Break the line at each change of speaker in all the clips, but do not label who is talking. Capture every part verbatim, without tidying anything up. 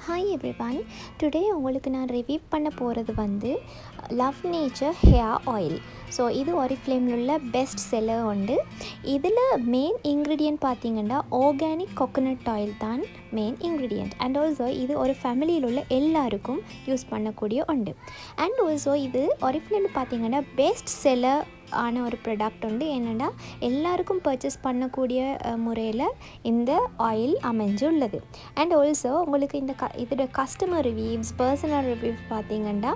Hi everyone, today உங்களுக்கு நான் review பண்ண போகிறது வந்து love nature hair oil. So இது ஒரிஃப்ளேமில் உள்ள பெஸ்ட் செல்லர் உண்டு. இதில் மெயின் இன்க்ரீடியன்ட் பார்த்திங்கன்னா ஆர்கானிக் கோகோனட் ஆயில் தான் மெயின் இன்க்ரீடியன்ட். அண்ட் ஆல்சோ இது ஒரு ஃபேமிலியில் உள்ள எல்லாருக்கும் யூஸ் பண்ணக்கூடிய உண்டு. அண்ட் ஆல்சோ இது ஒரிஃப்ளேமில் பார்த்திங்கன்னா பெஸ்ட் செல்லர் ஆன ஒரு ப்ராடக்ட் உண்டு. என்னென்னா எல்லாருக்கும் பர்ச்சேஸ் பண்ணக்கூடிய முறையில் இந்த ஆயில் அமைஞ்சு உள்ளது. அண்ட் ஆல்சோ உங்களுக்கு இந்த க இதோட கஸ்டமர் ரிவ்யூஸ், பர்சனல் ரிவ்யூஸ் பார்த்திங்கன்னா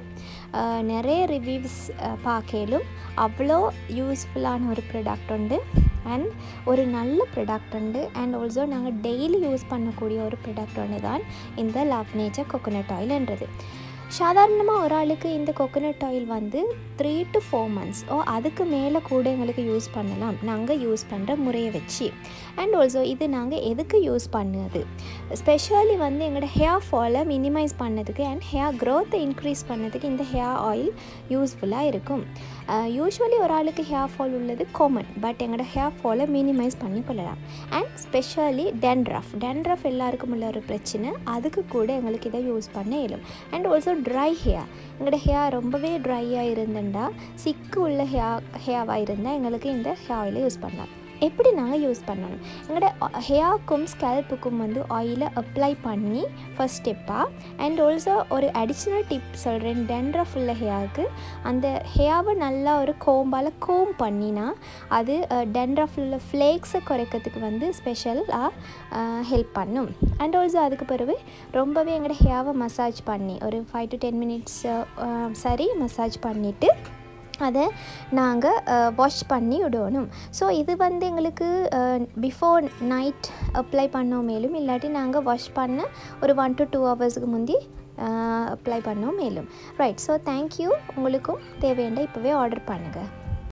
நிறைய ரிவ்யூஸ் பார்க்கலும் அவ்வளோ யூஸ்ஃபுல்லான ஒரு ப்ராடக்ட் உண்டு. அண்ட் ஒரு நல்ல ப்ராடக்ட் உண்டு. அண்ட் ஆல்சோ நாங்கள் டெய்லி யூஸ் பண்ணக்கூடிய ஒரு ப்ராடக்ட் ஒன்று தான் இந்த லவ் நேச்சர் கோகோனட் ஆயில்ன்றது. சாதாரணமாக ஒரு ஆளுக்கு இந்த கோகோனட் ஆயில் வந்து three to four months or அதுக்கு மேலே கூட எங்களுக்கு யூஸ் பண்ணலாம் நாங்கள் யூஸ் பண்ணுற முறையை வச்சு. அண்ட் ஆல்சோ இது நாங்கள் எதுக்கு யூஸ் பண்ணுறது, ஸ்பெஷலி வந்து எங்களோட ஹேர் ஃபாலை மினிமைஸ் பண்ணதுக்கு அண்ட் ஹேர் க்ரோத்தை இன்க்ரீஸ் பண்ணதுக்கு இந்த ஹேர் ஆயில் யூஸ்ஃபுல்லாக இருக்கும். யூஸ்வலி ஒரு ஆளுக்கு ஹேர் ஃபால் உள்ளது காமன், பட் எங்களோட ஹேர் ஃபாலை மினிமைஸ் பண்ணி கொள்ளலாம். அண்ட் ஸ்பெஷலி டென்ட்ரஃப் டென்ட்ரஃப் எல்லாருக்கும் உள்ள ஒரு பிரச்சனை, அதுக்கு கூட எங்களுக்கு இதை யூஸ் பண்ண இயலும். அண்ட் ஆல்சோ ட்ரை ஹேர், எங்களோட ஹேர் ரொம்பவே ட்ரையாக இருந்துட்டா, சிக்கு உள்ள ஹேர் ஹேராக இருந்தால் எங்களுக்கு இந்த ஹேர் ஆயிலை யூஸ் பண்ணலாம். எப்படி நாங்கள் யூஸ் பண்ணணும், எங்களோட ஹேர்க்கும் ஸ்கேல்ப்புக்கும் வந்து ஆயிலை அப்ளை பண்ணி ஃபஸ்ட் ஸ்டெப்பாக. அண்ட் ஆல்சோ ஒரு அடிஷ்னல் டிப் சொல்கிறேன், டென்ட்ரஃப் உள்ள ஹேருக்கு அந்த ஹேரை நல்லா ஒரு கோம்பால் கோம் பண்ணினா அது டென்ட்ரஃப் உள்ள ஃப்ளேக்ஸை குறைக்கிறதுக்கு வந்து ஸ்பெஷலாக ஹெல்ப் பண்ணும். அண்ட் ஆல்சோ அதுக்கு பிறகு ரொம்பவே எங்களோட ஹேரை மசாஜ் பண்ணி ஒரு ஃபைவ் டு டென் மினிட்ஸ் சரி மசாஜ் பண்ணிவிட்டு அதை நாங்கள் வாஷ் பண்ணி விடணும். ஸோ இது வந்து எங்களுக்கு பிஃபோர் நைட் அப்ளை பண்ணோம், மேலும் இல்லாட்டி நாங்கள் வாஷ் பண்ண ஒரு ஒன் டு டூ ஹவர்ஸுக்கு முந்தி அப்ளை பண்ணோம் மேலும். Right, so thank you. உங்களுக்கும் தேவையான இப்போவே ஆர்டர் பண்ணுங்கள்.